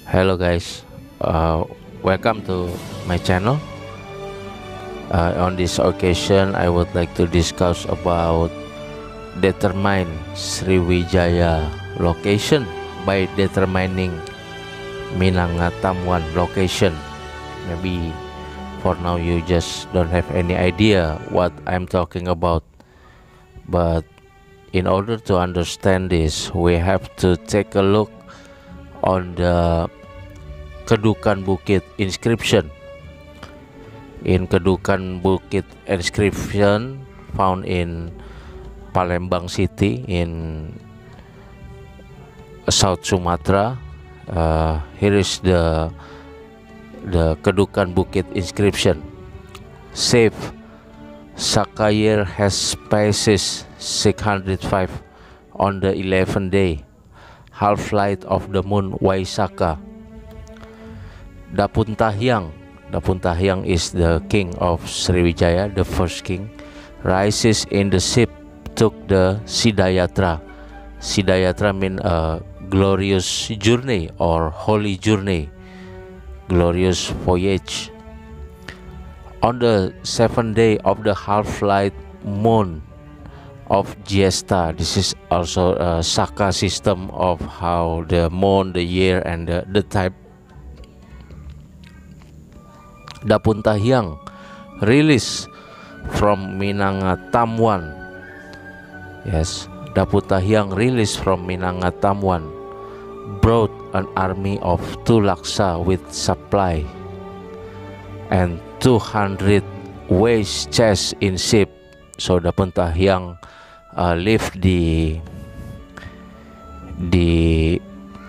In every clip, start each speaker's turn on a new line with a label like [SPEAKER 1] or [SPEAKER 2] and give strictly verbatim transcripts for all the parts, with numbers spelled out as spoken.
[SPEAKER 1] Hello guys, uh, welcome to my channel. Uh, on this occasion, I would like to discuss about determine Sriwijaya location by determining Minangatamuan location. Maybe for now you just don't have any idea what I'm talking about, but in order to understand this, we have to take a look on the Kedukan Bukit inscription. In Kedukan Bukit inscription found in Palembang City in South Sumatra. Uh, here is the the Kedukan Bukit inscription. Save Sakayir has spaces six hundred five on the eleventh day, half light of the moon Waisaka. Dapuntahyang, Dapuntahyang is the king of Sriwijaya, the first king, rises in the ship, took the Sidayatra. Sidayatra means a glorious journey or holy journey, glorious voyage. On the seventh day of the half-light moon of Jesta, this is also a Saka system of how the moon, the year, and the, the type. Dapuntahyang release from Minangatamuan. Yes, Dapuntahyang release from Minangatamuan, brought an army of two laksa with supply and two hundred waste chests in ship. So Dapuntahyang uh, left the the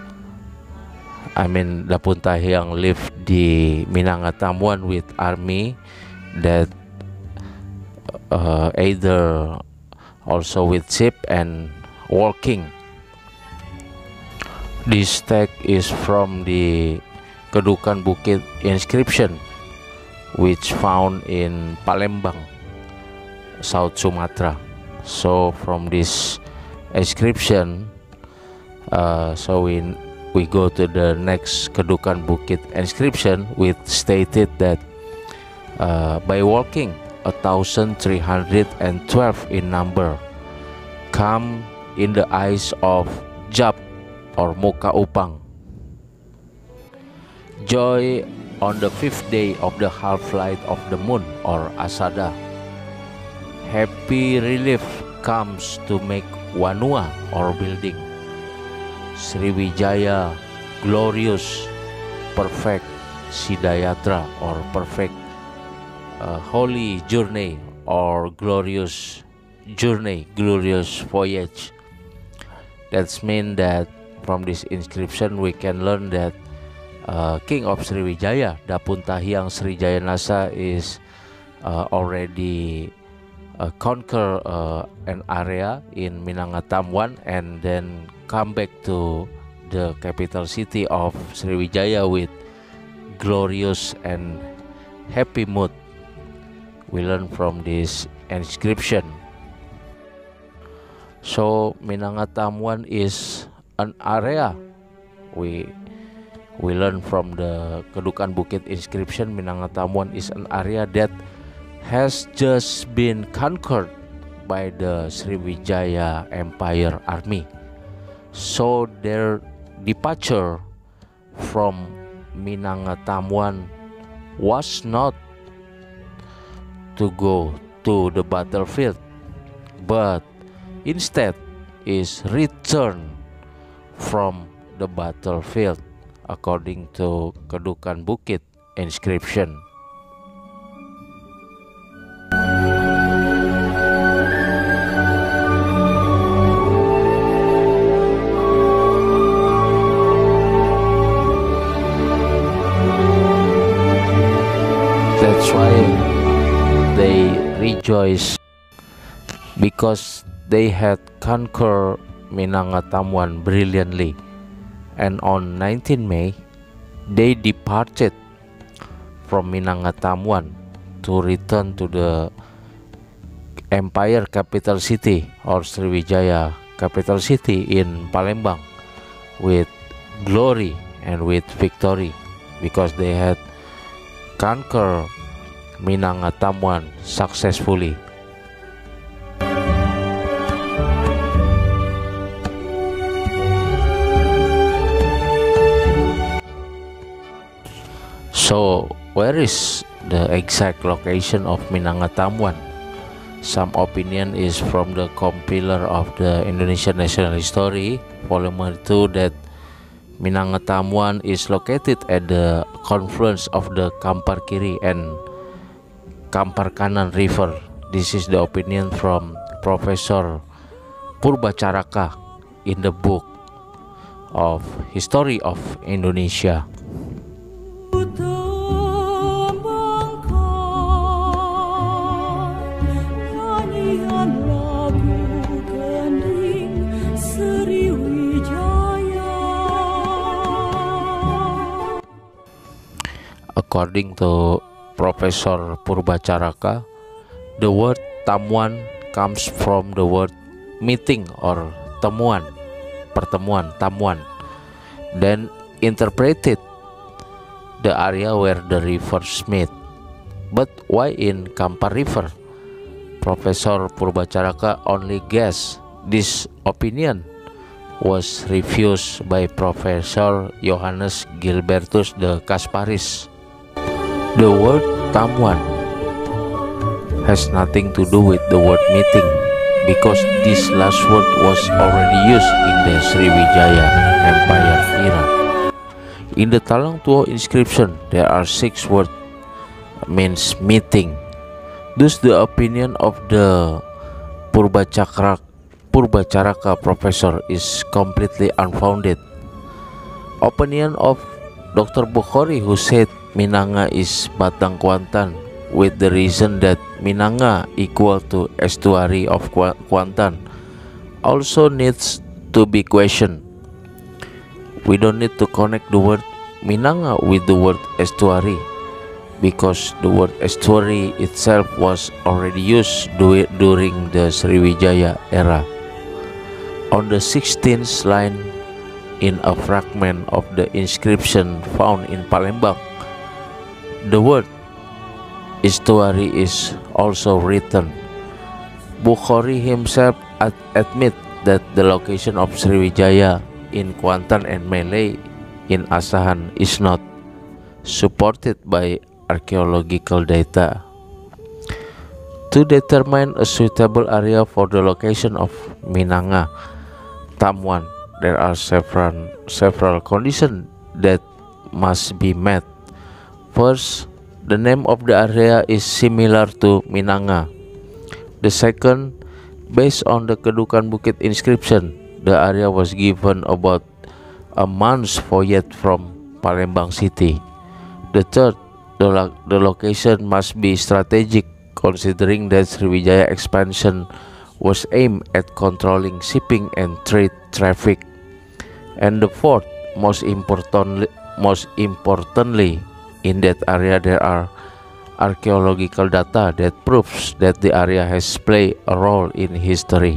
[SPEAKER 1] I mean Dapuntahyang left the Minangatamuan with army that uh, either also with ship and walking. This text is from the Kedukan Bukit inscription, which found in Palembang, South Sumatra. So from this inscription, uh, so we we go to the next Kedukan Bukit inscription, which stated that uh, by walking a thousand three hundred and twelve in number, come in the eyes of Jap or Muka Upang. Joy on the fifth day of the half-light of the moon or Asada. Happy relief comes to make Wanua or building. Sriwijaya glorious, perfect Sidayatra or perfect uh, holy journey or glorious journey, glorious voyage. That's mean that from this inscription we can learn that uh, King of Sriwijaya, Dapuntahyang Srijayanasa, is uh, already uh, conquer uh, an area in Minangatamuan and then come back to the capital city of Sriwijaya with glorious and happy mood. We learn from this inscription. So Minangatamuan is an area. We we learn from the Kedukan Bukit inscription. Minangatamuan is an area that has just been conquered by the Sriwijaya Empire army. So their departure from Minangatamuan was not to go to the battlefield, but instead is return from the battlefield according to Kedukan Bukit inscription. That's why they rejoice, because they had conquered Minangatamuan brilliantly, and on nineteenth May they departed from Minangatamuan to return to the empire capital city or Sriwijaya capital city in Palembang with glory and with victory, because they had conquered Minangkabauan successfully. So, where is the exact location of Minangkabauan? Some opinion is from the compiler of the Indonesian National History, Volume two, that Minangkabauan is located at the confluence of the Kampar Kiri and Kampar Kanan River. This is the opinion from Professor Poerbatjaraka in the book of History of Indonesia. According to Professor Poerbatjaraka, the word tamuan comes from the word meeting or temuan, pertemuan, tamuan, then interpreted the area where the rivers meet. But why in Kampar River? Professor Poerbatjaraka only guessed. This opinion was refused by Professor Johannes Gilbertus de Casparis. The word tamuan has nothing to do with the word meeting, because this last word was already used in the Sriwijaya Empire era. In the Talang Tuo inscription, there are six words means meeting. Thus, the opinion of the Poerbatjaraka, Poerbatjaraka professor is completely unfounded. Opinion of Doctor Bukhari, who said Minanga is Batang Kuantan, with the reason that Minanga equal to estuary of Kuantan, also needs to be questioned. We don't need to connect the word Minanga with the word estuary, because the word estuary itself was already used during the Sriwijaya era. On the sixteenth line in a fragment of the inscription found in Palembang, the word estuary is also written. Bukhari himself ad admit that the location of Sriwijaya in Kuantan and Malay in Asahan is not supported by archaeological data. To determine a suitable area for the location of Minanga Tamuan, there are several several conditions that must be met. First, the name of the area is similar to Minanga. The second, based on the Kedukan Bukit inscription, the area was given about a month's voyage from Palembang city. The third, the, lo the location must be strategic, considering that Sriwijaya expansion was aimed at controlling shipping and trade traffic. And the fourth, most importantly, most importantly, in that area there are archaeological data that proves that the area has played a role in history.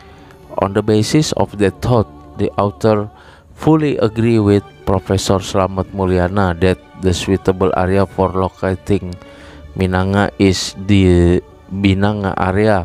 [SPEAKER 1] On the basis of that thought, the author fully agree with Professor Slamet Mulyana that the suitable area for locating Minanga is the Binanga area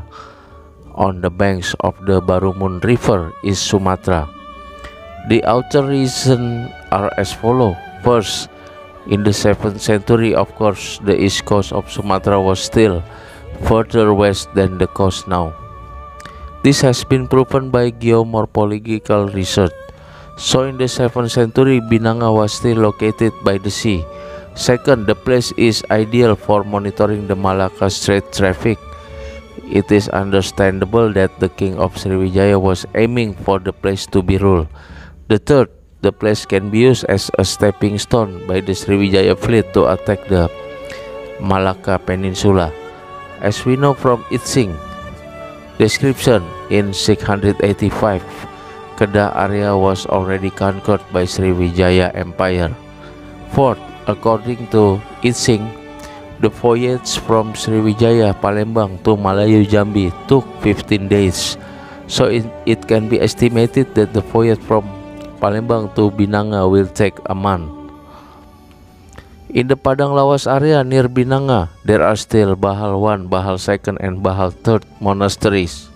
[SPEAKER 1] on the banks of the Barumun River, is Sumatra. The author reasons are as follows. First, in the seventh century, of course, the east coast of Sumatra was still further west than the coast now. This has been proven by geomorphological research. So in the seventh century, Binanga was still located by the sea. Second, the place is ideal for monitoring the Malacca Strait traffic. It is understandable that the king of Sriwijaya was aiming for the place to be ruled. The third, the place can be used as a stepping stone by the Sriwijaya fleet to attack the Malacca Peninsula. As we know from Itsing description in six hundred eighty-five, Kedah area was already conquered by Sriwijaya Empire. Fourth, according to Itsing, the voyage from Sriwijaya Palembang to Malayu Jambi took fifteen days. So it, it can be estimated that the voyage from Palembang to Binanga will take a month. In the Padang Lawas area near Binanga, there are still Bahal one, Bahal second, and Bahal third monasteries,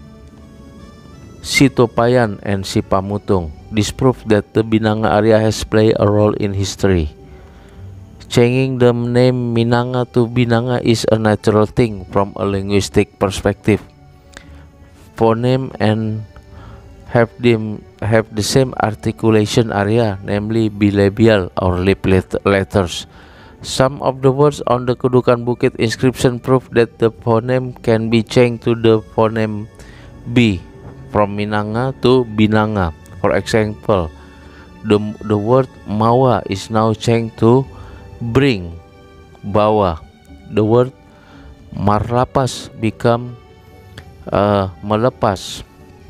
[SPEAKER 1] Sitopayan and Sipamutung. This proves that the Binanga area has played a role in history. Changing the name Minanga to Binanga is a natural thing from a linguistic perspective. Phoneme and have them have the same articulation area, namely bilabial or lip letters. Some of the words on the Kedukan Bukit inscription prove that the phoneme can be changed to the phoneme B, from Minanga to Binanga. For example, the, the word mawa is now changed to bring, bawa. The word marlapas become uh, melepas,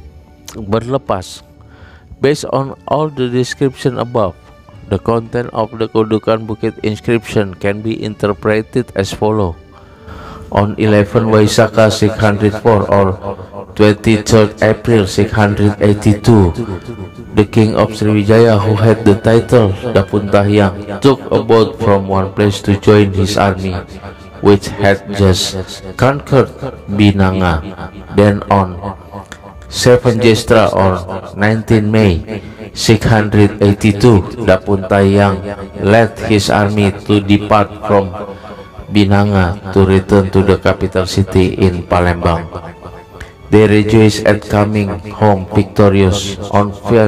[SPEAKER 1] berlepas. Based on all the description above, the content of the Kedukan Bukit inscription can be interpreted as follows. On eleven Waisakha six hundred four or twenty-third April six hundred eighty-two, the king of Sriwijaya, who had the title Dapuntahyang, took a boat from one place to join his army, which had just conquered Binanga. Then on seven Jestra or nineteenth May six hundred eighty-two, Dapuntahyang led his army to depart from Binanga to return to the capital city in Palembang. They rejoiced at coming home victorious. On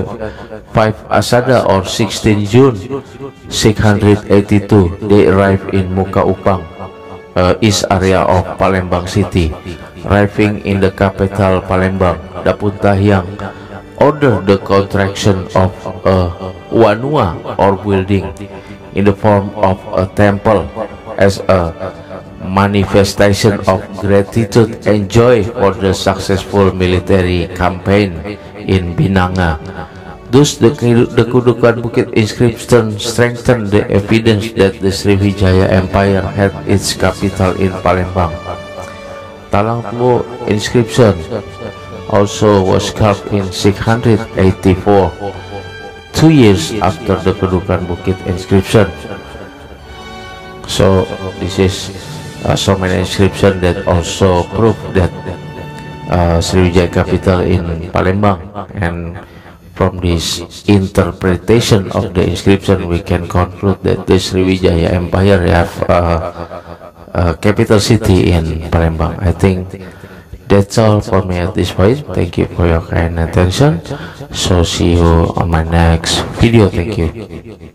[SPEAKER 1] five Asada or sixteenth June six hundred eighty-two, they arrived in Muka Upang, uh, east area of Palembang city. Arriving in the capital Palembang, Dapuntahyang ordered the construction of a wanua or building in the form of a temple as a manifestation of gratitude and joy for the successful military campaign in Binanga. Thus, the, the Kedukan Bukit inscription strengthened the evidence that the Sriwijaya Empire had its capital in Palembang. Talang Tua inscription also was carved in six hundred eighty-four, two years after the Kedukan Bukit inscription. So this is uh, so many inscription that also prove that uh, Sriwijaya capital in Palembang, and from this interpretation of the inscription we can conclude that the Sriwijaya Empire have uh, a capital city in Palembang. I think that's all for me at this point. Thank you for your kind attention. So see you on my next video. Thank you.